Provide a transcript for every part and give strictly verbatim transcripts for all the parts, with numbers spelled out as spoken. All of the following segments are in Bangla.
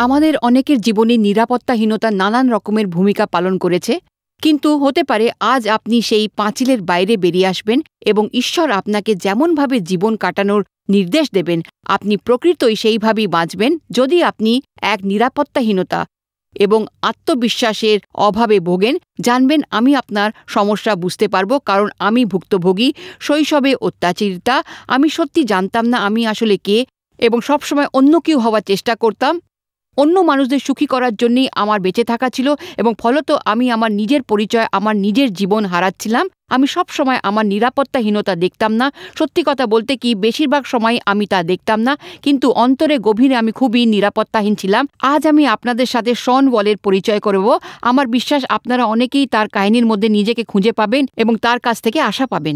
আমাদের অনেকের জীবনে নিরাপত্তাহীনতা নানান রকমের ভূমিকা পালন করেছে, কিন্তু হতে পারে আজ আপনি সেই পাঁচিলের বাইরে বেরিয়ে আসবেন এবং ঈশ্বর আপনাকে যেমনভাবে জীবন কাটানোর নির্দেশ দেবেন আপনি প্রকৃতই সেইভাবেই বাঁচবেন। যদি আপনি এক নিরাপত্তাহীনতা এবং আত্মবিশ্বাসের অভাবে ভোগেন, জানবেন আমি আপনার সমস্যা বুঝতে পারবো, কারণ আমি ভুক্তভোগী। শৈশবে অত্যাচারিতা, আমি সত্যি জানতাম না আমি আসলে কে এবং সবসময় অন্য কেউ হওয়ার চেষ্টা করতাম। অন্য মানুষদের সুখী করার জন্যই আমার বেঁচে থাকা ছিল এবং ফলত আমি আমার নিজের পরিচয়, আমার নিজের জীবন হারাচ্ছিলাম। আমি সব সময় আমার নিরাপত্তাহীনতা দেখতাম না। সত্যি কথা বলতে কি, বেশিরভাগ সময় আমি তা দেখতাম না, কিন্তু অন্তরে গভীরে আমি খুবই নিরাপত্তাহীন ছিলাম। আজ আমি আপনাদের সাথে শন ওয়ালের পরিচয় করব। আমার বিশ্বাস আপনারা অনেকেই তার কাহিনীর মধ্যে নিজেকে খুঁজে পাবেন এবং তার কাছ থেকে আশা পাবেন।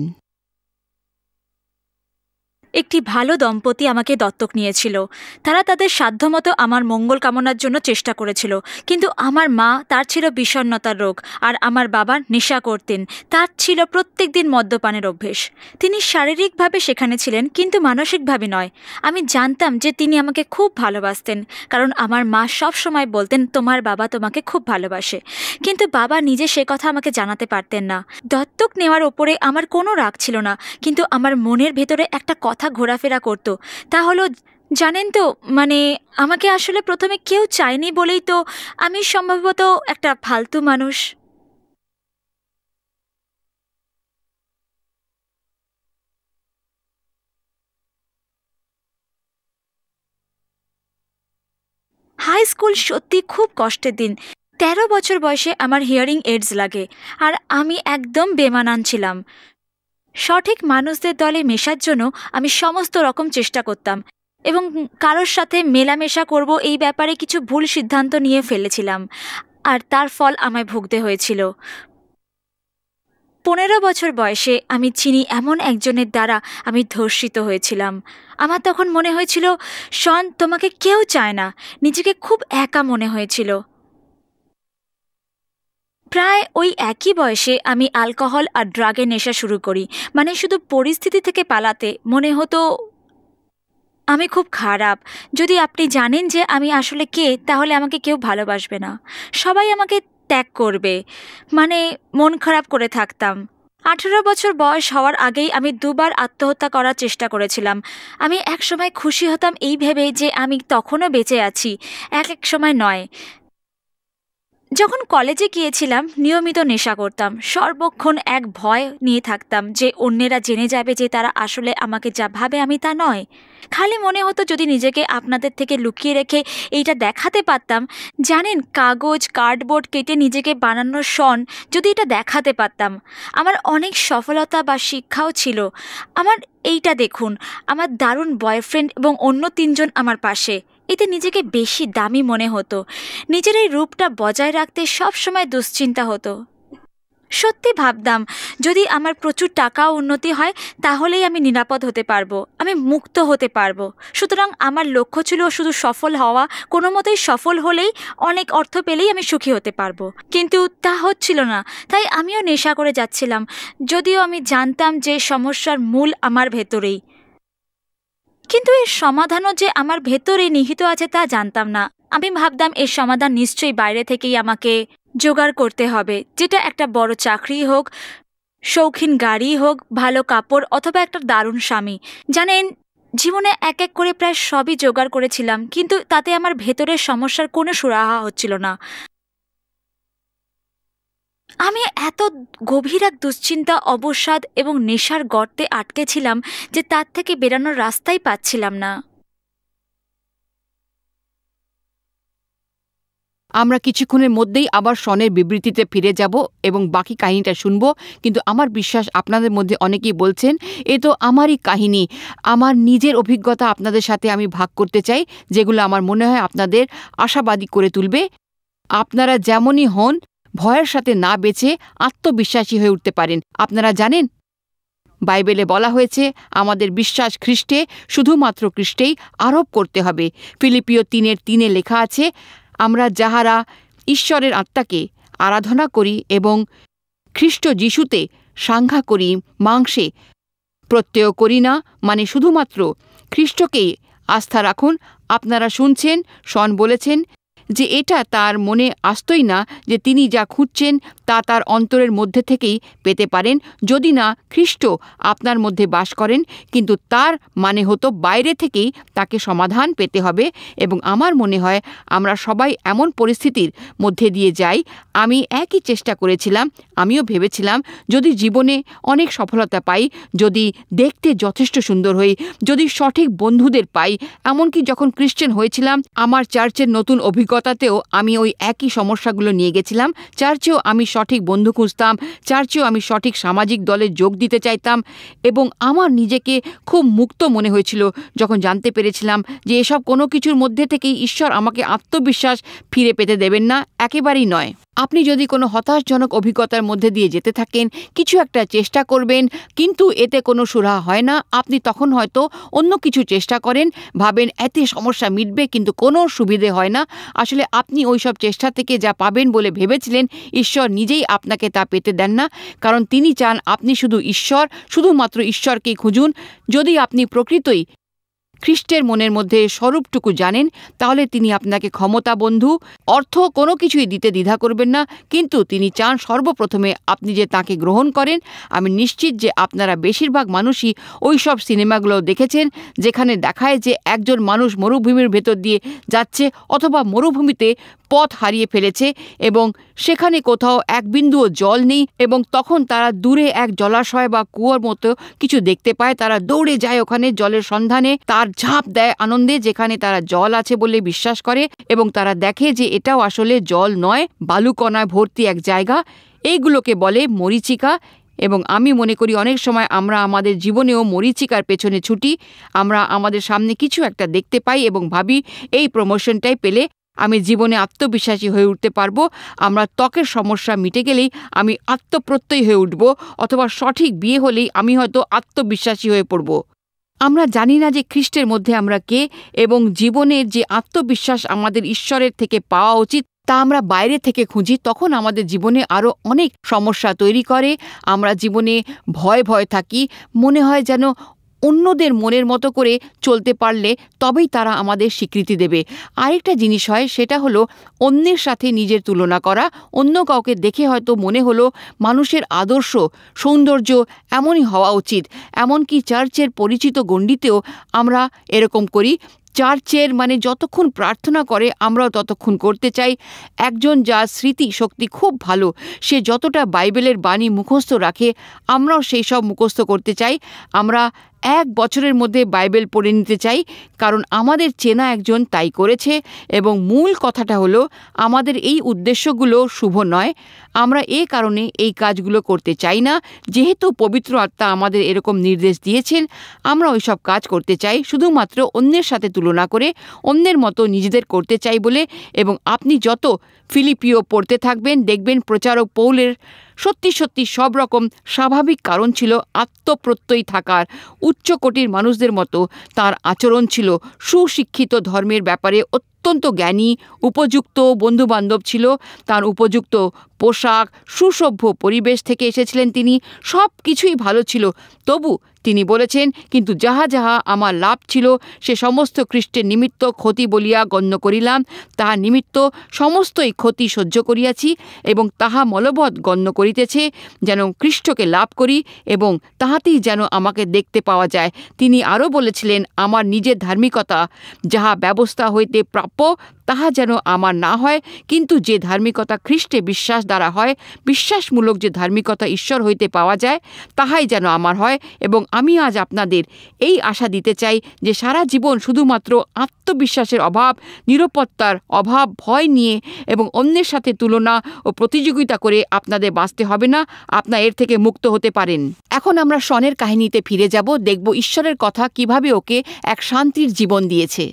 একটি ভালো দম্পতি আমাকে দত্তক নিয়েছিল। তারা তাদের সাধ্যমতো আমার মঙ্গল কামনার জন্য চেষ্টা করেছিল, কিন্তু আমার মা, তার ছিল বিষণ্ণতার রোগ, আর আমার বাবা নেশা করতেন। তার ছিল প্রত্যেক দিন মদ্যপানের অভ্যেস। তিনি শারীরিকভাবে সেখানে ছিলেন, কিন্তু মানসিকভাবে নয়। আমি জানতাম যে তিনি আমাকে খুব ভালোবাসতেন, কারণ আমার মা সব সময় বলতেন তোমার বাবা তোমাকে খুব ভালোবাসে, কিন্তু বাবা নিজে সে কথা আমাকে জানাতে পারতেন না। দত্তক নেওয়ার ওপরে আমার কোনো রাগ ছিল না, কিন্তু আমার মনের ভেতরে একটা কথা ঘোরাফেরা করতো। তা হলো, জানেন তো, মানে আমাকে আসলে প্রথমে কেউ চায়নি বলেই তো আমি সম্ভবত একটা ফালতু মানুষ। হাই স্কুল সত্যি খুব কষ্টের দিন। তেরো বছর বয়সে আমার হিয়ারিং এইডস লাগে, আর আমি একদম বেমানান ছিলাম। সঠিক মানুষদের দলে মেশার জন্য আমি সমস্ত রকম চেষ্টা করতাম এবং কারোর সাথে মেলামেশা করব এই ব্যাপারে কিছু ভুল সিদ্ধান্ত নিয়ে ফেলেছিলাম, আর তার ফল আমায় ভুগতে হয়েছিল। পনেরো বছর বয়সে আমি চিনি এমন একজনের দ্বারা আমি ধর্ষিত হয়েছিলাম। আমার তখন মনে হয়েছিল, শন, তোমাকে কেউ চায় না। নিজেকে খুব একা মনে হয়েছিল। প্রায় ওই একই বয়সে আমি অ্যালকোহল আর ড্রাগের নেশা শুরু করি। মানে শুধু পরিস্থিতি থেকে পালাতে। মনে হতো আমি খুব খারাপ। যদি আপনি জানেন যে আমি আসলে কে, তাহলে আমাকে কেউ ভালোবাসবে না, সবাই আমাকে ত্যাগ করবে। মানে মন খারাপ করে থাকতাম। আঠেরো বছর বয়স হওয়ার আগেই আমি দুবার আত্মহত্যা করার চেষ্টা করেছিলাম। আমি এক সময় খুশি হতাম এই ভেবে যে আমি তখনও বেঁচে আছি, এক এক সময় নয়। যখন কলেজে গিয়েছিলাম নিয়মিত নেশা করতাম। সর্বক্ষণ এক ভয় নিয়ে থাকতাম যে অন্যেরা জেনে যাবে যে তারা আসলে আমাকে যা ভাবে আমি তা নয়। খালি মনে হতো যদি নিজেকে আপনাদের থেকে লুকিয়ে রেখে এইটা দেখাতে পারতাম, জানেন, কাগজ কার্ডবোর্ড কেটে নিজেকে বানানোর শন, যদি এটা দেখাতে পারতাম। আমার অনেক সফলতা বা শিক্ষাও ছিল। আমার এইটা দেখুন, আমার দারুণ বয়ফ্রেন্ড এবং অন্য তিনজন আমার পাশে। এতে নিজেকে বেশি দামি মনে হতো। নিজের এই রূপটা বজায় রাখতে সব সময় দুশ্চিন্তা হতো। সত্যি ভাবতাম যদি আমার প্রচুর টাকা উন্নতি হয় তাহলেই আমি নিরাপদ হতে পারবো, আমি মুক্ত হতে পারবো। সুতরাং আমার লক্ষ্য ছিল শুধু সফল হওয়া। কোনো মতেই সফল হলেই, অনেক অর্থ পেলেই আমি সুখী হতে পারবো, কিন্তু তা হচ্ছিল না। তাই আমিও নেশা করে যাচ্ছিলাম, যদিও আমি জানতাম যে সমস্যার মূল আমার ভেতরেই। কিন্তু এর সমাধানও যে আমার ভেতরে নিহিত আছে তা জানতাম না। আমি ভাবতাম এর সমাধান নিশ্চয়ই বাইরে থেকেই আমাকে জোগাড় করতে হবে, যেটা একটা বড় চাকরি হোক, শৌখিন গাড়ি হোক, ভালো কাপড়, অথবা একটা দারুণ স্বামী। জানেন, জীবনে এক এক করে প্রায় সবই জোগাড় করেছিলাম, কিন্তু তাতে আমার ভেতরের সমস্যার কোনো সুরাহা হচ্ছিল না। আমি এত গভীর এক দুশ্চিন্তা, অবসাদ এবং নেশার গর্তে আটকে ছিলাম যে তার থেকে বেরানোর রাস্তাই পাচ্ছিলাম না। আমরা কিছুক্ষণের মধ্যেই আবার শনের বিবৃতিতে ফিরে যাব এবং বাকি কাহিনীটা শুনব, কিন্তু আমার বিশ্বাস আপনাদের মধ্যে অনেকেই বলছেন এ তো আমারই কাহিনী। আমার নিজের অভিজ্ঞতা আপনাদের সাথে আমি ভাগ করতে চাই, যেগুলো আমার মনে হয় আপনাদের আশাবাদী করে তুলবে। আপনারা যেমনই হন, ভয়ের সাথে না বেঁচে আত্মবিশ্বাসী হয়ে উঠতে পারেন। আপনারা জানেন, বাইবেলে বলা হয়েছে আমাদের বিশ্বাস খ্রিস্টে, শুধুমাত্র খ্রিস্টেই আরোপ করতে হবে। ফিলিপিও তিনের তিনে লেখা আছে, আমরা যাহারা ঈশ্বরের আত্মাকে আরাধনা করি এবং খ্রিস্ট যিশুতে সাংঘা করি, মাংসে প্রত্যয় করি না, মানে শুধুমাত্র খ্রিস্টকেই আস্থা রাখুন। আপনারা শুনছেন, শন বলেছেন যে এটা তার মনে আসতই না যে তিনি যা খুঁজছেন তা তার অন্তরের মধ্যে থেকেই পেতে পারেন যদি না খ্রিস্ট আপনার মধ্যে বাস করেন, কিন্তু তার মানে হতো বাইরে থেকেই তাকে সমাধান পেতে হবে। এবং আমার মনে হয় আমরা সবাই এমন পরিস্থিতির মধ্যে দিয়ে যাই। আমি একই চেষ্টা করেছিলাম, আমিও ভেবেছিলাম যদি জীবনে অনেক সফলতা পাই, যদি দেখতে যথেষ্ট সুন্দর হই, যদি সঠিক বন্ধুদের পাই। এমনকি যখন খ্রিস্টান হয়েছিলাম আমার চার্চের নতুন অভিজ্ঞতাতেও আমি ওই একই সমস্যাগুলো নিয়ে গেছিলাম। চার্চেও আমি সঠিক বন্ধু খুঁজতাম, চার্চেও আমি সঠিক সামাজিক দলে যোগ দিতে চাইতাম এবং আমার নিজেকে খুব মুক্ত মনে হয়েছিল যখন জানতে পেরেছিলাম যে এসব কোনো কিছুর মধ্যে থেকেই ঈশ্বর আমাকে আত্মবিশ্বাস ফিরে পেতে দেবেন না, একেবারেই নয়। আপনি যদি কোনো হতাশজনক অভিজ্ঞতার মধ্যে দিয়ে যেতে থাকেন, কিছু একটা চেষ্টা করবেন কিন্তু এতে কোনো সুরাহা হয় না, আপনি তখন হয়তো অন্য কিছু চেষ্টা করেন, ভাবেন এতে সমস্যা মিটবে, কিন্তু কোনো সুবিধে হয় না। আসলে আপনি ওই সব চেষ্টা থেকে যা পাবেন বলে ভেবেছিলেন, ঈশ্বর নিজেই আপনাকে তা পেতে দেন না, কারণ তিনি চান আপনি শুধু ঈশ্বর, শুধুমাত্র ঈশ্বরকেই খুঁজুন। যদি আপনি প্রকৃতই খ্রিস্টের মনের মধ্যে স্বরূপটুকু জানেন, তাহলে তিনি আপনাকে ক্ষমতা, বন্ধু, অর্থ কোনো কিছুই দিতে দ্বিধা করবেন না, কিন্তু তিনি চান সর্বপ্রথমে আপনি যে তাকে গ্রহণ করেন। আমি নিশ্চিত যে আপনারা বেশিরভাগ মানুষই ওই সব সিনেমাগুলো দেখেছেন যেখানে দেখায় যে একজন মানুষ মরুভূমির ভেতর দিয়ে যাচ্ছে অথবা মরুভূমিতে পথ হারিয়ে ফেলেছে এবং সেখানে কোথাও এক বিন্দুও জল নেই এবং তখন তারা দূরে এক জলাশয় বা কুয়োর মতো কিছু দেখতে পায়। তারা দৌড়ে যায় ওখানে জলের সন্ধানে, তার ঝাঁপ দেয় আনন্দে যেখানে তারা জল আছে বলে বিশ্বাস করে এবং তারা দেখে যে এটাও আসলে জল নয়, বালুকণায় ভর্তি এক জায়গা। এইগুলোকে বলে মরীচিকা। এবং আমি মনে করি অনেক সময় আমরা আমাদের জীবনেও মরীচিকার পেছনে ছুটি। আমরা আমাদের সামনে কিছু একটা দেখতে পাই এবং ভাবি এই প্রমোশনটাই পেলে আমি জীবনে আত্মবিশ্বাসী হয়ে উঠতে পারবো, আমরা ত্বকের সমস্যা মিটে গেলেই আমি আত্মপ্রত্যয়ী হয়ে উঠব, অথবা সঠিক বিয়ে হলেই আমি হয়তো আত্মবিশ্বাসী হয়ে পড়ব। আমরা জানি না যে খ্রিস্টের মধ্যে আমরা কে এবং জীবনের যে আত্মবিশ্বাস আমাদের ঈশ্বরের থেকে পাওয়া উচিত তা আমরা বাইরে থেকে খুঁজি। তখন আমাদের জীবনে আরও অনেক সমস্যা তৈরি করে। আমরা জীবনে ভয় ভয় থাকি, মনে হয় যেন অন্যদের মনের মতো করে চলতে পারলে তবেই তারা আমাদের স্বীকৃতি দেবে। আরেকটা জিনিস হয়, সেটা হলো অন্যের সাথে নিজের তুলনা করা। অন্য কাউকে দেখে হয়তো মনে হলো মানুষের আদর্শ, সৌন্দর্য এমনই হওয়া উচিত। এমনকি চার্চের পরিচিত গণ্ডিতেও আমরা এরকম করি। চার্চের মানে যতক্ষণ প্রার্থনা করে আমরাও ততক্ষণ করতে চাই। একজন যার স্মৃতি শক্তি খুব ভালো, সে যতটা বাইবেলের বাণী মুখস্থ রাখে আমরাও সেই সব মুখস্থ করতে চাই। আমরা এক বছরের মধ্যে বাইবেল পড়ে নিতে চাই, কারণ আমাদের চেনা একজন তাই করেছে। এবং মূল কথাটা হলো আমাদের এই উদ্দেশ্যগুলো শুভ নয়। আমরা এ কারণে এই কাজগুলো করতে চাই না, যেহেতু পবিত্র আত্মা আমাদের এরকম নির্দেশ দিয়েছেন। আমরা ওই সব কাজ করতে চাই শুধুমাত্র অন্যের সাথে তুলনা করে, অন্যের মতো নিজেদের করতে চাই বলে। এবং আপনি যত ফিলিপিও পড়তে থাকবেন দেখবেন প্রচারক পৌলের সত্যি সত্যি সব রকম স্বাভাবিক কারণ ছিল আত্মপ্রত্যয়ী থাকার। উচ্চকোটির মানুষদের মতো তার আচরণ ছিল, সুশিক্ষিত, ধর্মের ব্যাপারে অত্যন্ত জ্ঞানী, উপযুক্ত বন্ধুবান্ধব ছিল, তার উপযুক্ত পোশাক, সুসভ্য পরিবেশ থেকে এসেছিলেন তিনি, সব কিছুই ভালো ছিল। তবু তিনি বলেছেন, কিন্তু যাহা যাহা আমার লাভ ছিল সে সমস্ত খ্রিস্টের নিমিত্ত ক্ষতি বলিয়া গণ্য করিলাম। তাহা নিমিত্ত সমস্তই ক্ষতি সহ্য করিয়াছি এবং তাহা মলবৎ গণ্য করিতেছে, যেন খ্রিস্টকে লাভ করি এবং তাহাতেই যেন আমাকে দেখতে পাওয়া যায়। তিনি আরও বলেছিলেন, আমার নিজের ধার্মিকতা যাহা ব্যবস্থা হইতে প্রাপ্য তাহা যেন আমার না হয়, কিন্তু যে ধার্মিকতা খ্রিস্টে বিশ্বাস দ্বারা হয়, বিশ্বাসমূলক যে ধার্মিকতা ঈশ্বর হইতে পাওয়া যায়, তাহাই যেন আমার হয়। এবং আমি আজ আপনাদের এই আশা দিতে চাই যে সারা জীবন শুধুমাত্র আত্মবিশ্বাসের অভাব, নিরাপত্তার অভাব, ভয় নিয়ে এবং অন্যের সাথে তুলনা ও প্রতিযোগিতা করে আপনাদের বাঁচতে হবে না। আপনারা এর থেকে মুক্ত হতে পারেন। এখন আমরা শনের কাহিনীতে ফিরে যাব, দেখব ঈশ্বরের কথা কিভাবে ওকে এক শান্তির জীবন দিয়েছে।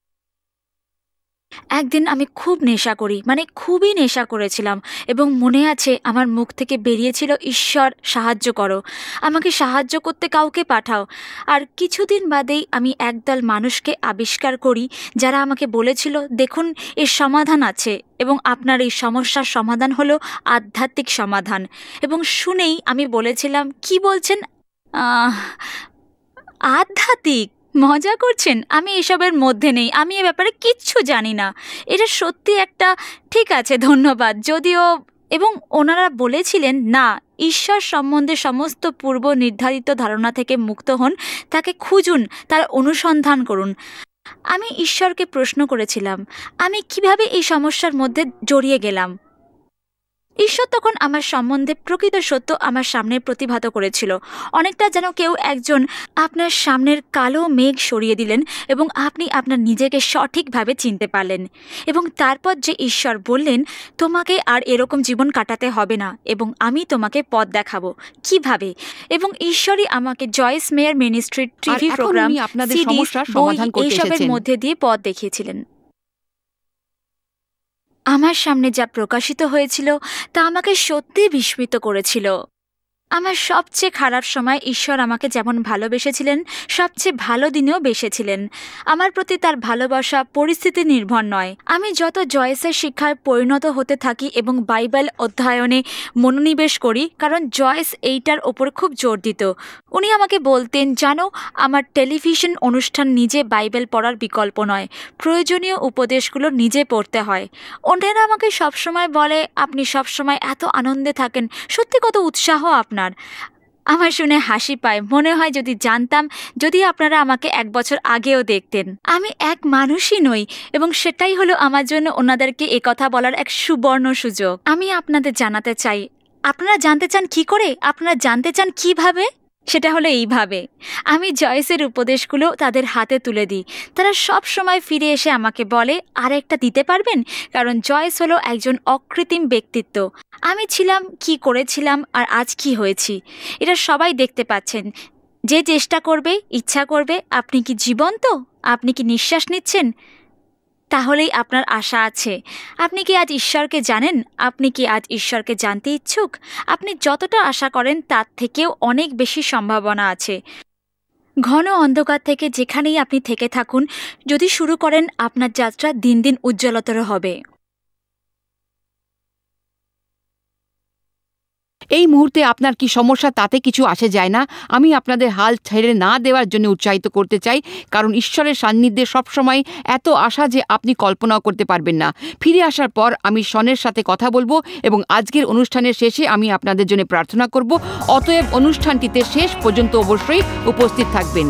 একদিন আমি খুব নেশা করি, মানে খুবই নেশা করেছিলাম এবং মনে আছে আমার মুখ থেকে বেরিয়েছিল, ঈশ্বর সাহায্য করো, আমাকে সাহায্য করতে কাউকে পাঠাও। আর কিছুদিন বাদেই আমি একদল মানুষকে আবিষ্কার করি যারা আমাকে বলেছিল, দেখুন এর সমাধান আছে এবং আপনার এই সমস্যার সমাধান হলো আধ্যাত্মিক সমাধান। এবং শুনেই আমি বলেছিলাম, কি বলছেন? আধ্যাত্মিক? মজা করছেন? আমি এসবের মধ্যে নেই, আমি এ ব্যাপারে কিচ্ছু জানি না। এটা সত্যি একটা, ঠিক আছে ধন্যবাদ। যদিও, এবং ওনারা বলেছিলেন না, ঈশ্বর সম্বন্ধে সমস্ত পূর্ব নির্ধারিত ধারণা থেকে মুক্ত হন, তাকে খুঁজুন, তার অনুসন্ধান করুন। আমি ঈশ্বরকে প্রশ্ন করেছিলাম, আমি কিভাবে এই সমস্যার মধ্যে জড়িয়ে গেলাম। ঈশ্বর তখন আমার সম্বন্ধে প্রকৃত সত্য আমার সামনে প্রতিভাত করেছিল, অনেকটা যেন কেউ একজন আপনার সামনের কালো মেঘ সরিয়ে দিলেন এবং আপনি আপনার নিজেকে সঠিকভাবে চিনতে পারলেন। এবং তারপর যে ঈশ্বর বললেন, তোমাকে আর এরকম জীবন কাটাতে হবে না এবং আমি তোমাকে পথ দেখাবো কিভাবে। এবং ঈশ্বরই আমাকে জয়েস মেয়ার মিনিস্ট্রির টিভি প্রোগ্রাম, সিডি, বই এইসবের মধ্যে দিয়ে পথ দেখিয়েছিলেন। আমার সামনে যা প্রকাশিত হয়েছিল তা আমাকে সত্যি বিস্মিত করেছিল। আমার সবচেয়ে খারাপ সময় ঈশ্বর আমাকে যেমন ভালোবেসেছিলেন, সবচেয়ে ভালো দিনেও বেসেছিলেন। আমার প্রতি তার ভালোবাসা পরিস্থিতি নির্ভর নয়। আমি যত জয়েসের শিক্ষায় পরিণত হতে থাকি এবং বাইবেল অধ্যয়নে মনোনিবেশ করি, কারণ জয়েস এইটার ওপর খুব জোর দিত। উনি আমাকে বলতেন, জানো, আমার টেলিভিশন অনুষ্ঠান নিজে বাইবেল পড়ার বিকল্প নয়, প্রয়োজনীয় উপদেশগুলো নিজে পড়তে হয়। অন্যেরা আমাকে সবসময় বলে, আপনি সবসময় এত আনন্দে থাকেন, সত্যি কত উৎসাহ আপনার। আমার শুনে হাসি পায়, মনে হয় যদি জানতাম, যদি আপনারা আমাকে এক বছর আগেও দেখতেন। আমি এক মানুষই নই, এবং সেটাই হলো আমার জন্য ওনাদেরকে একথা বলার এক সুবর্ণ সুযোগ। আমি আপনাদের জানাতে চাই, আপনারা জানতে চান কি করে, আপনারা জানতে চান কিভাবে, সেটা হলো এইভাবে। আমি জয়েসের উপদেশগুলো তাদের হাতে তুলে দিই। তারা সব সময় ফিরে এসে আমাকে বলে, আর একটা দিতে পারবেন? কারণ জয়েস হলো একজন অকৃত্রিম ব্যক্তিত্ব। আমি ছিলাম, কি করেছিলাম, আর আজ কি হয়েছি, এটা সবাই দেখতে পাচ্ছেন। যে চেষ্টা করবে, ইচ্ছা করবে, আপনি কি জীবন্ত, আপনি কি নিঃশ্বাস নিচ্ছেন, তাহলেই আপনার আশা আছে। আপনি কি আজ ঈশ্বরকে জানেন? আপনি কি আজ ঈশ্বরকে জানতে ইচ্ছুক? আপনি যতটা আশা করেন তার থেকেও অনেক বেশি সম্ভাবনা আছে। ঘন অন্ধকার থেকে যেখানেই আপনি থেকে থাকুন, যদি শুরু করেন, আপনার যাত্রা দিন দিন উজ্জ্বলতর হবে। এই মুহূর্তে আপনার কি সমস্যা তাতে কিছু আসে যায় না। আমি আপনাদের হাল ছেড়ে না দেওয়ার জন্য উৎসাহিত করতে চাই, কারণ ঈশ্বরের সান্নিধ্যে সবসময় এত আশা যে আপনি কল্পনাও করতে পারবেন না। ফিরে আসার পর আমি শনের সাথে কথা বলবো এবং আজকের অনুষ্ঠানের শেষে আমি আপনাদের জন্য প্রার্থনা করব। অতএব অনুষ্ঠানটিতে শেষ পর্যন্ত অবশ্যই উপস্থিত থাকবেন।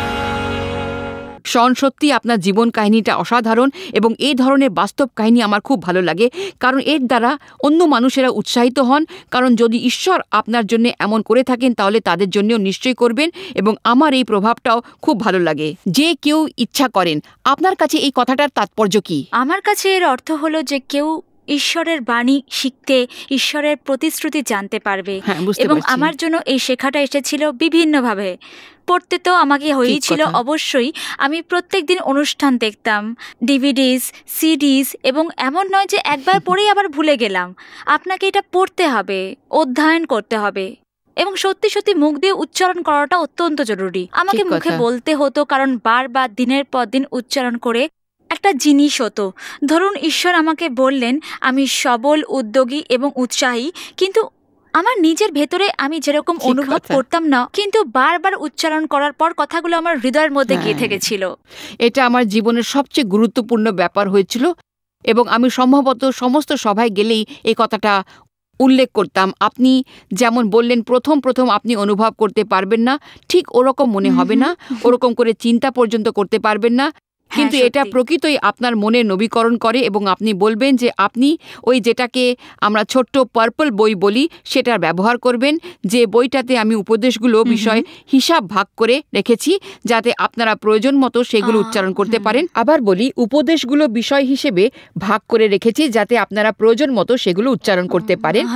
শন, সত্যি আপনার জীবন কাহিনীটা অসাধারণ এবং এই ধরনের বাস্তব কাহিনী আমার খুব ভালো লাগে, কারণ এর দ্বারা অন্য মানুষেরা উৎসাহিত হন। কারণ যদি ঈশ্বর আপনার জন্য এমন করে থাকেন, তাহলে তাদের জন্যও নিশ্চয়ই করবেন। এবং আমার এই প্রভাবটাও খুব ভালো লাগে। যে কেউ ইচ্ছা করেন, আপনার কাছে এই কথাটার তাৎপর্য কি? আমার কাছে এর অর্থ হলো যে কেউ ঈশ্বরের বাণী শিখতে, ঈশ্বরের প্রতিশ্রুতি জানতে পারবে। এবং আমার জন্য এই শেখাটা এসেছিল বিভিন্নভাবে। পড়তে তো আমাকে হয়েছিল অবশ্যই। আমি প্রত্যেক দিন অনুষ্ঠান দেখতাম, ডিভিডিস, সিডিস, এবং এমন নয় যে একবার পড়েই আবার ভুলে গেলাম। আপনাকে এটা পড়তে হবে, অধ্যয়ন করতে হবে, এবং সত্যি সত্যি মুখ দিয়ে উচ্চারণ করাটা অত্যন্ত জরুরি। আমাকে মুখে বলতে হতো, কারণ বারবার দিনের পর দিন উচ্চারণ করে একটা জিনিস হতো। ধরুন, ঈশ্বর আমাকে বললেন আমি সবল, উদ্যোগী এবং উৎসাহী, কিন্তু আমার নিজের ভেতরে আমি যেরকম অনুভব করতাম না, কিন্তু বারবার উচ্চারণ করার পর কথাগুলো আমার হৃদয়ের মধ্যে গেঁথে গেছিল। এটা আমার জীবনের সবচেয়ে গুরুত্বপূর্ণ ব্যাপার হয়েছিল, এবং আমি সম্ভবত সমস্ত সভায় গেলেই এই কথাটা উল্লেখ করতাম। আপনি যেমন বললেন, প্রথম প্রথম আপনি অনুভব করতে পারবেন না, ঠিক ওরকম মনে হবে না, ওরকম করে চিন্তা পর্যন্ত করতে পারবেন না, কিন্তু এটা প্রকৃতই আপনার মনে নবীকরণ করে। এবং আপনি বলবেন যে আপনি ওই যেটাকে আমরা ছোট্ট পার্পল বই বলি, সেটার ব্যবহার করবেন, যে বইটাতে আমি উপদেশগুলো বিষয় হিসাব ভাগ করে রেখেছি, যাতে আপনারা প্রয়োজন মতো সেগুলো উচ্চারণ করতে পারেন। আবার বলি, উপদেশগুলো বিষয় হিসেবে ভাগ করে রেখেছি, যাতে আপনারা প্রয়োজন মতো সেগুলো উচ্চারণ করতে পারেন।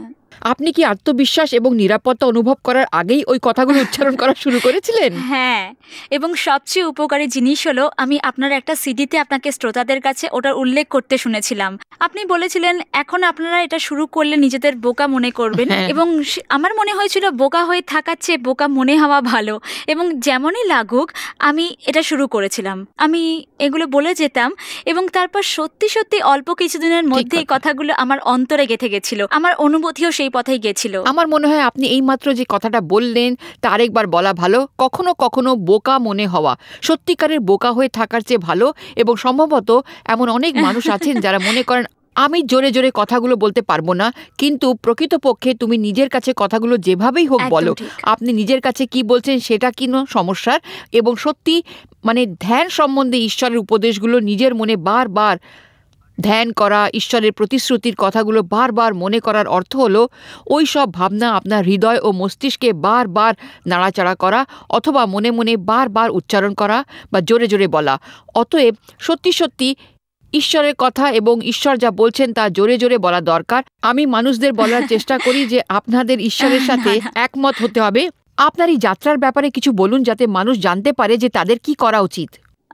আপনি কি আত্মবিশ্বাস এবং নিরাপত্তা অনুভব করার আগেই ওই কথাগুলো উচ্চারণ করা শুরু করেছিলেন? হ্যাঁ, এবং সবচেয়ে উপকারী জিনিস হলো, আমি আপনার একটা সিডিতে আপনাকে শ্রোতাদের কাছে ওটার উল্লেখ করতে শুনেছিলাম। আপনি বলেছিলেন, এখন আপনারা এটা শুরু করলে নিজেদের বোকা মনে করবেন, এবং আমার মনে হয়েছিল বোকা হয়ে থাকার চেয়ে বোকা মনে হওয়া ভালো। এবং যেমনই লাগুক, আমি এটা শুরু করেছিলাম। আমি এগুলো বলে যেতাম, এবং তারপর সত্যি সত্যি অল্প কিছুদিনের মধ্যে এই কথাগুলো আমার অন্তরে গেঁথে গেছিল। আমার অনুভূতিও সেই সেই পথেই গেছিল। আমার মনে হয় আপনি এইমাত্র যে কথাটা বললেন তা আরেকবার বলা ভালো। কখনো কখনো বোকা মনে হওয়া সত্যিকারের বোকা হয়ে থাকার চেয়ে ভালো, এবং সম্ভবত এমন অনেক মানুষ আছেন যারা মনে করেন আমি জোরে জোরে কথাগুলো বলতে পারবো না, কিন্তু প্রকৃতপক্ষে তুমি নিজের কাছে কথাগুলো যেভাবেই হোক বলো, আপনি নিজের কাছে কি বলছেন সেটা কিনো সমস্যার। এবং সত্যি মানে ধ্যান সম্বন্ধে ঈশ্বরের উপদেশগুলো নিজের মনে বারবার ধ্যান করা, ঈশ্বরের প্রতিশ্রুতির কথাগুলো বারবার মনে করার অর্থ হলো ওই সব ভাবনা আপনার হৃদয় ও মস্তিষ্কে বারবার নাড়াচাড়া করা, অথবা মনে মনে বারবার উচ্চারণ করা বা জোরে জোরে বলা। অতএব সত্যি সত্যি ঈশ্বরের কথা এবং ঈশ্বর যা বলছেন তা জোরে জোরে বলা দরকার। আমি মানুষদের বলার চেষ্টা করি যে আপনাদের ঈশ্বরের সাথে একমত হতে হবে। আপনার এই যাত্রার ব্যাপারে কিছু বলুন, যাতে মানুষ জানতে পারে যে তাদের কি করা উচিত।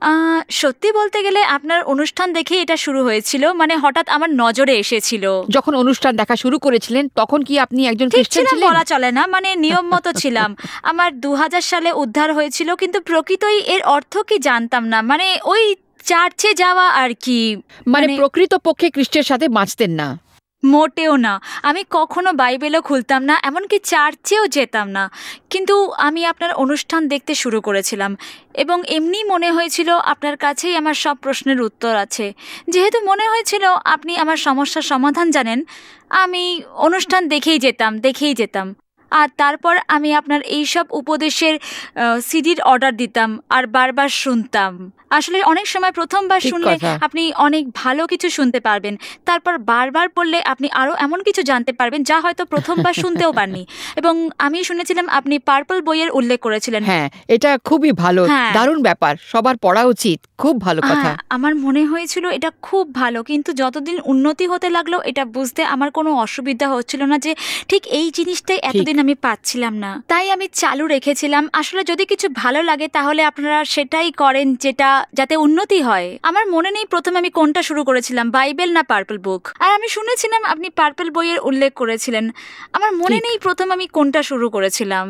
সত্যি বলতে গেলে আপনার অনুষ্ঠান দেখে এটা শুরু হয়েছিল, মানে হঠাৎ আমার নজরে এসেছিল। যখন অনুষ্ঠান দেখা শুরু করেছিলেন তখন কি আপনি একজন খ্রিস্টান ছিলেন? বলা চলে না, মানে নিয়ম মতো ছিলাম। আমার দু হাজার সালে উদ্ধার হয়েছিল, কিন্তু প্রকৃতই এর অর্থ কি জানতাম না, মানে ওই চার্চে যাওয়া আর কি। মানে প্রকৃতপক্ষে খ্রিস্টের সাথে বাঁচতেন না? মোটেও না। আমি কখনো বাইবেলও খুলতাম না, এমনকি চার্চেও যেতাম না। কিন্তু আমি আপনার অনুষ্ঠান দেখতে শুরু করেছিলাম, এবং এমনি মনে হয়েছিল আপনার কাছেই আমার সব প্রশ্নের উত্তর আছে। যেহেতু মনে হয়েছিল আপনি আমার সমস্যার সমাধান জানেন, আমি অনুষ্ঠান দেখেই যেতাম দেখেই যেতাম আর তারপর আমি আপনার এই সব উপদেশের সিডির অর্ডার দিতাম আর বারবার শুনতাম। আসলে অনেক সময় প্রথমবার শুনলে আপনি অনেক ভালো কিছু শুনতে পারবেন, তারপর বারবার পড়লে আপনি আরো এমন কিছু জানতে পারবেন যা হয়তো প্রথমবার শুনতেও পাননি। এবং আমি শুনেছিলাম আপনি পার্পল বইয়ের উল্লেখ করেছিলেন। হ্যাঁ, এটা খুবই ভালো, দারুণ ব্যাপার, সবার পড়া উচিত, খুব ভালো কথা। আমার মনে হয়েছিল এটা খুব ভালো, কিন্তু যতদিন উন্নতি হতে লাগলো এটা বুঝতে আমার কোনো অসুবিধা হচ্ছিল না যে ঠিক এই জিনিসটাই এতদিন আমি পাচ্ছিলাম না। তাই আমি চালু রেখেছিলাম। আসলে যদি কিছু ভালো লাগে তাহলে আপনারা সেটাই করেন যেটা যাতে উন্নতি হয়। আমার মনে নেই প্রথমে আমি কোনটা শুরু করেছিলাম, বাইবেল না পার্পল বুক। আর আমি শুনেছিলাম আপনি পার্পল বইয়ের উল্লেখ করেছিলেন। আমার মনে নেই প্রথম আমি কোনটা শুরু করেছিলাম।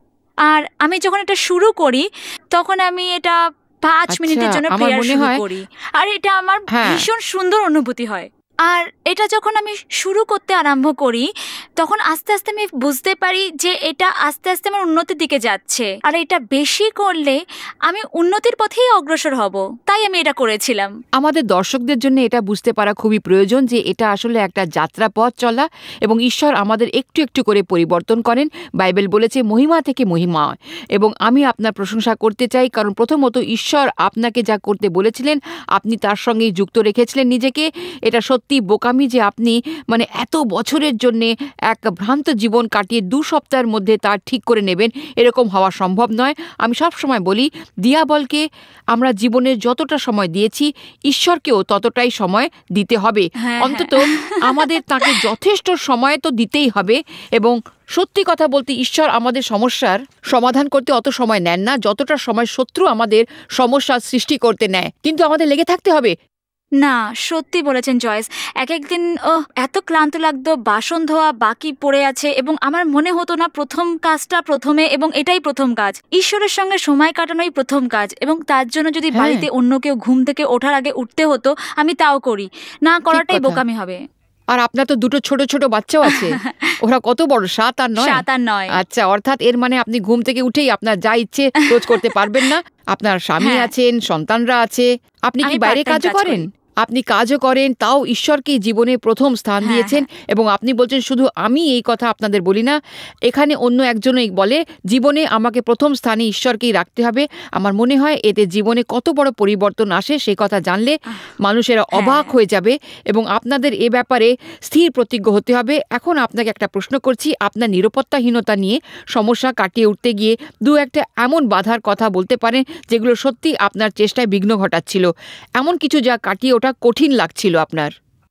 আর আমি যখন এটা শুরু করি তখন আমি এটা পাঁচ মিনিটের জন্য প্রেয়ার শুরু করি, আর এটা আমার ভীষণ সুন্দর অনুভূতি হয়। আর এটা যখন আমি শুরু করতে আরম্ভ করি তখন আস্তে আস্তে আমি বুঝতে পারি যে এটা আস্তে আস্তে আমার উন্নতির দিকে যাচ্ছে, আর এটা বেশি করলে আমি উন্নতির পথেই অগ্রসর হব। তাই আমি এটা করেছিলাম। আমাদের দর্শকদের জন্য এটা বুঝতে পারা খুবই প্রয়োজন যে এটা আসলে একটা যাত্রা পথ চলা, এবং ঈশ্বর আমাদের একটু একটু করে পরিবর্তন করেন। বাইবেল বলেছে মহিমা থেকে মহিমা, এবং আমি আপনার প্রশংসা করতে চাই, কারণ প্রথমত ঈশ্বর আপনাকে যা করতে বলেছিলেন আপনি তার সঙ্গেই যুক্ত রেখেছিলেন নিজেকে। এটা সত্যি বোকামি যে আপনি মানে এত বছরের জন্য এক ভ্রান্ত জীবন কাটিয়ে দু সপ্তাহের মধ্যে তার ঠিক করে নেবেন, এরকম হওয়া সম্ভব নয়। আমি সব সময় বলি দিয়াবলকে আমরা জীবনের যতটা সময় দিয়েছি ঈশ্বরকেও ততটাই সময় দিতে হবে। অন্তত আমাদের তাকে যথেষ্ট সময় তো দিতেই হবে। এবং সত্যি কথা বলতে ঈশ্বর আমাদের সমস্যার সমাধান করতে অত সময় নেন না যতটা সময় শত্রু আমাদের সমস্যার সৃষ্টি করতে নেয়, কিন্তু আমাদের লেগে থাকতে হবে। না, সত্যি বলেছেন জয়েস। এক একদিন ও এত ক্লান্ত লাগতো, বাসন ধোয়া বাকি পড়ে আছে, এবং আমার মনে হতো না প্রথম কাজটা প্রথমে, এবং এটাই প্রথম কাজ। ঈশ্বরের সঙ্গে সময় কাটানোই প্রথম কাজ, এবং তার জন্য যদি বাড়িতে অন্য কেউ ঘুম থেকে ওঠার আগে উঠতে হতো আমি তাও করি না, করাটাই বোকামি হবে। আর আপনার তো দুটো ছোট ছোট বাচ্চাও আছে, ওরা কত বড়? সাত আর নয়? সাত আর নয়। আচ্ছা, অর্থাৎ এর মানে আপনি ঘুম থেকে উঠেই আপনার যা ইচ্ছে রোজ করতে পারবেন না। আপনার স্বামী আছেন, সন্তানরা আছে, আপনি কি বাইরে কাজও করেন? আপনি কাজও করেন, তাও ঈশ্বরকে জীবনে প্রথম স্থান দিয়েছেন। এবং আপনি বলছেন শুধু আমি এই কথা আপনাদের বলি না, এখানে অন্য একজনই বলে জীবনে আমাকে প্রথম স্থানে ঈশ্বরকেই রাখতে হবে। আমার মনে হয় এতে জীবনে কত বড় পরিবর্তন আসে সে কথা জানলে মানুষেরা অবাক হয়ে যাবে, এবং আপনাদের এ ব্যাপারে স্থির প্রতিজ্ঞ হতে হবে। এখন আপনাকে একটা প্রশ্ন করছি, আপনার নিরাপত্তাহীনতা নিয়ে সমস্যা কাটিয়ে উঠতে গিয়ে দু একটা এমন বাধার কথা বলতে পারেন যেগুলো সত্যি আপনার চেষ্টায় বিঘ্ন ঘটাচ্ছিল, এমন কিছু যা কাটিয়ে ওটা কঠিন লাগছিল আপনার?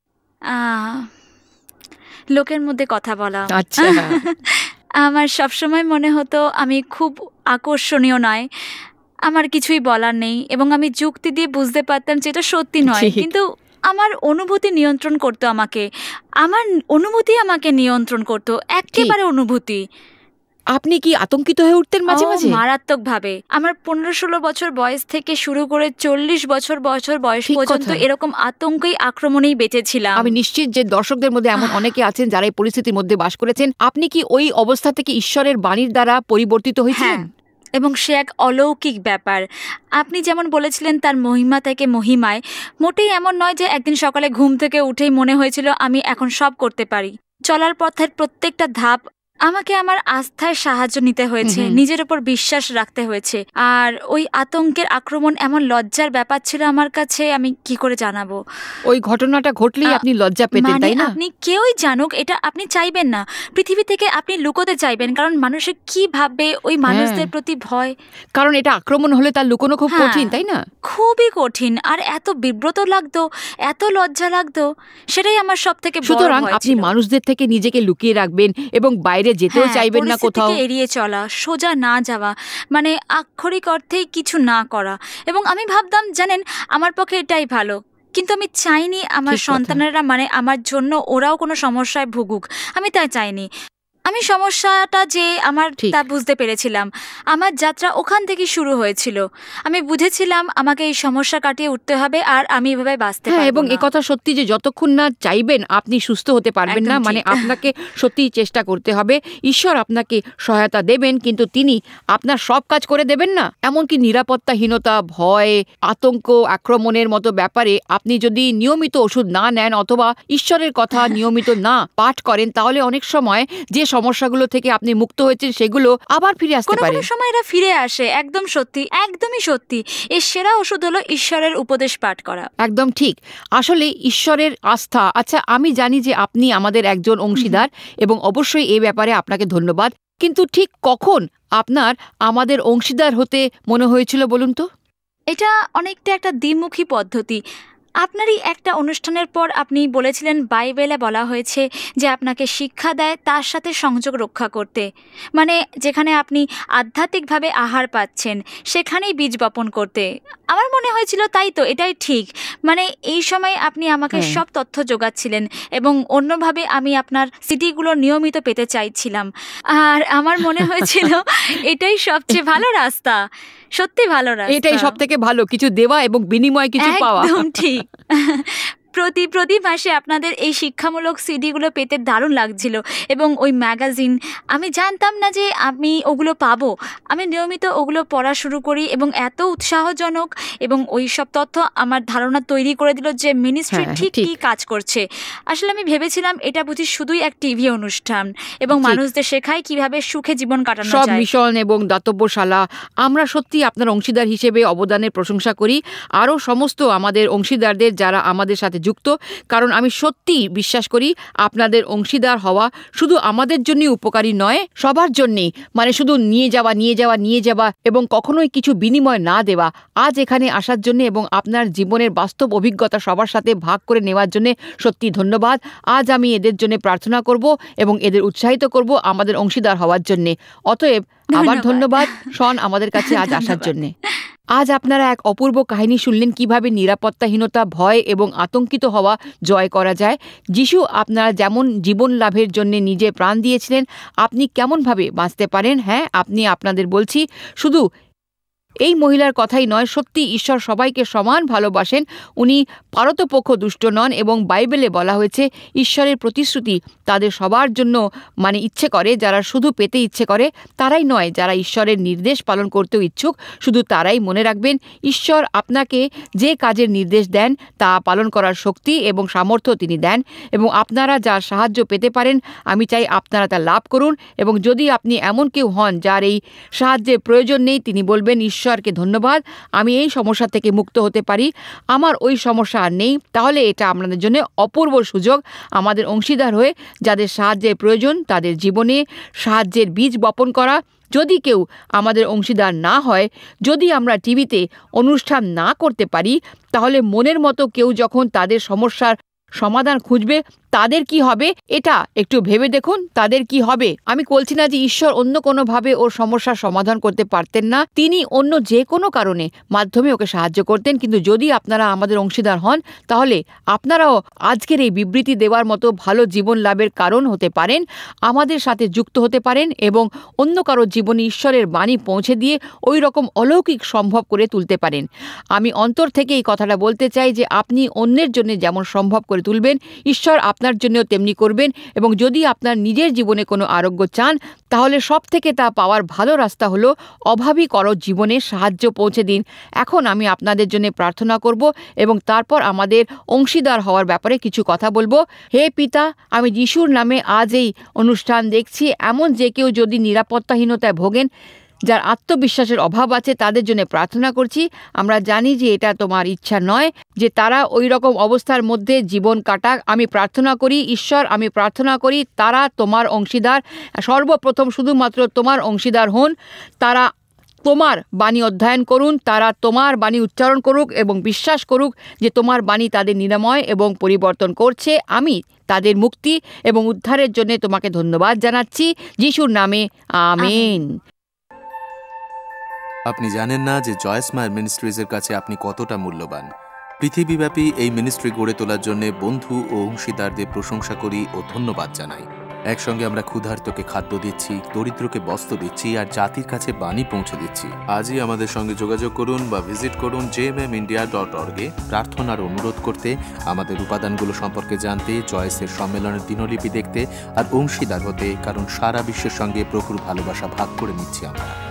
লোকের মধ্যে কথা বলা। আচ্ছা। আমার সবসময় মনে হতো আমি খুব আকর্ষণীয় নয়, আমার কিছুই বলার নেই, এবং আমি যুক্তি দিয়ে বুঝতে পারতাম যে এটা সত্যি নয়, কিন্তু আমার অনুভূতি নিয়ন্ত্রণ করতো আমাকে। আমার অনুভূতি আমাকে নিয়ন্ত্রণ করতো, একেবারে অনুভূতি। আপনি কি আতঙ্কিত হয়ে উঠতেন মাঝে মাঝে? মারাত্মক ভাবে। আমার পনেরো ষোলো বছর বয়স থেকে শুরু করে চল্লিশ বছর বছর বয়স পর্যন্ত এরকম আতঙ্কই আক্রমণেই বেঁচেছিলাম। আমি নিশ্চিত যে দর্শকদের মধ্যে এমন অনেকে আছেন যারা এই পরিস্থিতির মধ্যে বাস করেছেন। আপনি কি ওই অবস্থা থেকে ঈশ্বরের বাণীর দ্বারা পরিবর্তিত হয়েছিলেন? এবং সে এক অলৌকিক ব্যাপার। আপনি যেমন বলেছিলেন তার মহিমা থেকে মহিমায়, মোটেই এমন নয় যে একদিন সকালে ঘুম থেকে উঠেই মনে হয়েছিল আমি এখন সব করতে পারি। চলার পথের প্রত্যেকটা ধাপ আমাকে আমার আস্থায় সাহায্য নিতে হয়েছে, নিজের উপর বিশ্বাস রাখতে হয়েছে। আর ওই আতঙ্কের আক্রমণ এমন লজ্জার ব্যাপার ছিল আমার কাছে, আমি কি করে জানাবো। ওই ঘটনাটা ঘটলেই আপনি লজ্জা পেতেন, তাই না? আপনি কেউই জানুক এটা আপনি চাইবেন না, পৃথিবী থেকে আপনি লুকোতে চাইবেন, কারণ মানুষের কি ভাববে, ওই মানুষদের প্রতি ভয়। কারণ এটা আক্রমণ হলে তার লুকোনো খুব কঠিন, তাই না? খুবই কঠিন। আর এত বিব্রত লাগতো, এত লজ্জা লাগতো, সেটাই আমার সব থেকে বড় ভয় ছিল। সুতরাং আপনি মানুষদের থেকে নিজেকে লুকিয়ে রাখবেন এবং বাইরে যেতেও চাইবেন না, কোথাও এড়িয়ে চলা, সোজা না যাওয়া, মানে আক্ষরিক অর্থেই কিছু না করা। এবং আমি ভাবতাম জানেন আমার পক্ষে এটাই ভালো, কিন্তু আমি চাইনি আমার সন্তানেরা মানে আমার জন্য ওরাও কোনো সমস্যায় ভুগুক, আমি তাই চাইনি। আমি সমস্যাটা যে আমার তা বুঝতে পেরেছিলাম। আমার যাত্রা ওখান থেকে শুরু হয়েছিল। আমি বুঝেছিলাম আমাকে এই সমস্যা কাটিয়ে উঠতে হবে, আর আমি এভাবে বাঁচতে পারবো না। এবং এই কথা সত্যি যে যতক্ষণ না চাইবেন আপনি সুস্থ হতে পারবেন না। মানে আপনাকে সত্যিই চেষ্টা করতে হবে। ঈশ্বর আপনাকে সহায়তা দেবেন, কিন্তু তিনি আপনার সব কাজ করে দেবেন না। এমনকি নিরাপত্তাহীনতা, ভয়, আতঙ্ক, আক্রমণের মতো ব্যাপারে আপনি যদি নিয়মিত ওষুধ না নেন অথবা ঈশ্বরের কথা নিয়মিত না পাঠ করেন, তাহলে অনেক সময় যে সমস্যাগুলো থেকে আপনি মুক্ত হয়েছেন সেগুলো আবার ফিরে আসতে পারে। কোনো সময় এরা ফিরে আসে। একদম সত্যি, একদমই সত্যি। এর সেরা ওষুধ হলো ঈশ্বরের উপদেশ পাঠ করা। একদম ঠিক। আসলে ঈশ্বরের আস্থা। আচ্ছা, আমি জানি যে আপনি আমাদের একজন অংশীদার এবং অবশ্যই এই ব্যাপারে আপনাকে ধন্যবাদ। কিন্তু ঠিক কখন আপনার আমাদের অংশীদার হতে মনে হয়েছিল বলুন তো? এটা অনেকটা একটা দ্বিমুখী পদ্ধতি। আপনারই একটা অনুষ্ঠানের পর আপনি বলেছিলেন বাইবেলে বলা হয়েছে যে আপনাকে শিক্ষা দেয় তার সাথে সংযোগ রক্ষা করতে, মানে যেখানে আপনি আধ্যাত্মিকভাবে আহার পাচ্ছেন সেখানেই বীজ বপন করতে। আমার মনে হয়েছিল তাই তো, এটাই ঠিক। মানে এই সময় আপনি আমাকে সব তথ্য জোগাচ্ছিলেন এবং অন্যভাবে আমি আপনার সিডিগুলো নিয়মিত পেতে চাইছিলাম। আর আমার মনে হয়েছিল এটাই সবচেয়ে ভালো রাস্তা। সত্যি ভালো রাস্তা। এটাই সব থেকে ভালো, কিছু দেওয়া এবং বিনিময়ে কিছু পাওয়া। একদম ঠিক। প্রতি প্রতি মাসে আপনাদের এই শিক্ষামূলক সিডিগুলো পেতে দারুণ লাগছিল এবং ওই ম্যাগাজিন, আমি জানতাম না যে আমি ওগুলো পাবো। আমি নিয়মিত ওগুলো পড়া শুরু করি এবং এত উৎসাহজনক, এবং ওই সব তথ্য আমার ধারণা তৈরি করে দিল যে মিনিস্ট্রি ঠিক কী কাজ করছে। আসলে আমি ভেবেছিলাম এটা বুঝি শুধুই এক টিভি অনুষ্ঠান এবং মানুষদের শেখায় কিভাবে সুখে জীবন কাটানো যায়। সব মিশন এবং দাতব্যশালা। আমরা সত্যি আপনার অংশীদার হিসেবে অবদানের প্রশংসা করি, আরও সমস্ত আমাদের অংশীদারদের যারা আমাদের সাথে যুক্ত, কারণ আমি সত্যি বিশ্বাস করি আপনাদের অংশীদার হওয়া শুধু আমাদের জন্যই উপকারী নয়, সবার জন্যেই। মানে শুধু নিয়ে যাওয়া নিয়ে যাওয়া নিয়ে যাওয়া এবং কখনোই কিছু বিনিময় না দেওয়া। আজ এখানে আসার জন্য এবং আপনার জীবনের বাস্তব অভিজ্ঞতা সবার সাথে ভাগ করে নেওয়ার জন্য সত্যি ধন্যবাদ। আজ আমি এদের জন্য প্রার্থনা করব এবং এদের উৎসাহিত করব আমাদের অংশীদার হওয়ার জন্য। অতএব আবার ধন্যবাদ শন আমাদের কাছে আজ আসার জন্য। আজ আপনারা এক অপূর্ব কাহিনী শুনলেন কিভাবে নিরাপত্তাহীনতা, ভয় এবং আতঙ্কিত হওয়া জয় করা যায়। যিশু আপনারা যেমন জীবন লাভের জন্য নিজে প্রাণ দিয়েছিলেন, আপনি কেমনভাবে বাঁচতে পারেন। হ্যাঁ, আপনি আপনাদের বলছি, শুধু এই মহিলার কথাই নয়, সত্যি ঈশ্বর সবাইকে সমান ভালোবাসেন। উনি পারতপক্ষ দুষ্ট নন এবং বাইবেলে বলা হয়েছে ঈশ্বরের প্রতিশ্রুতি তাদের সবার জন্য মানে ইচ্ছে করে, যারা শুধু পেতে ইচ্ছে করে তারাই নয়, যারা ঈশ্বরের নির্দেশ পালন করতেও ইচ্ছুক শুধু তারাই। মনে রাখবেন, ঈশ্বর আপনাকে যে কাজের নির্দেশ দেন তা পালন করার শক্তি এবং সামর্থ্য তিনি দেন, এবং আপনারা যার সাহায্য পেতে পারেন আমি চাই আপনারা তা লাভ করুন। এবং যদি আপনি এমন কেউ হন যার এই সাহায্যের প্রয়োজন নেই, তিনি বলবেন ঈশ্বরকে ধন্যবাদ, আমি এই সমস্যা থেকে মুক্ত হতে পারি, আমার ওই সমস্যা আর নেই। তাহলে এটা আপনাদের জন্য অপূর্ব সুযোগ আমাদের অংশীদার হয়ে যাদের সাহায্যের প্রয়োজন তাদের জীবনে সাহায্যের বীজ বপন করা। যদি কেউ আমাদের অংশীদার না হয়, যদি আমরা টিভিতে অনুষ্ঠান না করতে পারি, তাহলে মনের মতো কেউ যখন তাদের সমস্যার সমাধান খুঁজবে তাদের কি হবে এটা একটু ভেবে দেখুন, তাদের কি হবে। আমি বলছি না যে ঈশ্বর অন্য কোনোভাবে ওর সমস্যার সমাধান করতে পারতেন না, তিনি অন্য যে কোনো কারণে মাধ্যমে ওকে সাহায্য করতেন। কিন্তু যদি আপনারা আমাদের অংশীদার হন তাহলে আপনারাও আজকের এই বিবৃতি দেওয়ার মতো ভালো জীবন লাভের কারণ হতে পারেন, আমাদের সাথে যুক্ত হতে পারেন এবং অন্য কারো জীবনে ঈশ্বরের বাণী পৌঁছে দিয়ে ওই রকম অলৌকিক সম্ভব করে তুলতে পারেন। আমি অন্তর থেকে এই কথাটা বলতে চাই যে আপনি অন্যের জন্য যেমন সম্ভব করে তুলবেন, ঈশ্বর আপনার জন্যও তেমনি করবেন। এবং যদি আপনার নিজের জীবনে কোনো আরোগ্য চান তাহলে সব থেকে তা পাওয়ার ভালো রাস্তা হলো অভাবী করো জীবনে সাহায্য পৌঁছে দিন। এখন আমি আপনাদের জন্য প্রার্থনা করব এবং তারপর আমাদের অংশীদার হওয়ার ব্যাপারে কিছু কথা বলবো। হে পিতা, আমি যিশুর নামে আজ এই অনুষ্ঠান দেখছি, এমন যে কেউ যদি নিরাপত্তাহীনতায় ভোগেন, যার আত্মবিশ্বাসের অভাব আছে, তাদের জন্য প্রার্থনা করছি। আমরা জানি যে এটা তোমার ইচ্ছা নয় যে তারা ওই রকম অবস্থার মধ্যে জীবন কাটাক। আমি প্রার্থনা করি ঈশ্বর, আমি প্রার্থনা করি তারা তোমার অংশীদার, সর্বপ্রথম শুধুমাত্র তোমার অংশীদার হন। তারা তোমার বাণী অধ্যয়ন করুন, তারা তোমার বাণী উচ্চারণ করুক এবং বিশ্বাস করুক যে তোমার বাণী তাদের নিরাময় এবং পরিবর্তন করছে। আমি তাদের মুক্তি এবং উদ্ধারের জন্য তোমাকে ধন্যবাদ জানাচ্ছি যিশুর নামে, আমেন। আপনি জানেন না যে জয়েস মায়ার মিনিস্ট্রিজের কাছে আপনি কতটা মূল্যবান। পৃথিবীব্যাপী এই মিনিস্ট্রি গড়ে তোলার জন্য বন্ধু ও অংশীদারদের প্রশংসা করি ও ধন্যবাদ জানাই। একসঙ্গে আমরা ক্ষুধার্তকে খাদ্য দিচ্ছি, দরিদ্রকে বস্ত্র দিচ্ছি আর জাতির কাছে বাণী পৌঁছে দিচ্ছি। আজই আমাদের সঙ্গে যোগাযোগ করুন বা ভিজিট করুন J M M India dot অর্গে প্রার্থনার অনুরোধ করতে, আমাদের উপাদানগুলো সম্পর্কে জানতে, জয়েসের সম্মেলনের দিনলিপি দেখতে আর অংশীদার হতে, কারণ সারা বিশ্বের সঙ্গে প্রভুর ভালোবাসা ভাগ করে নিচ্ছি আমরা।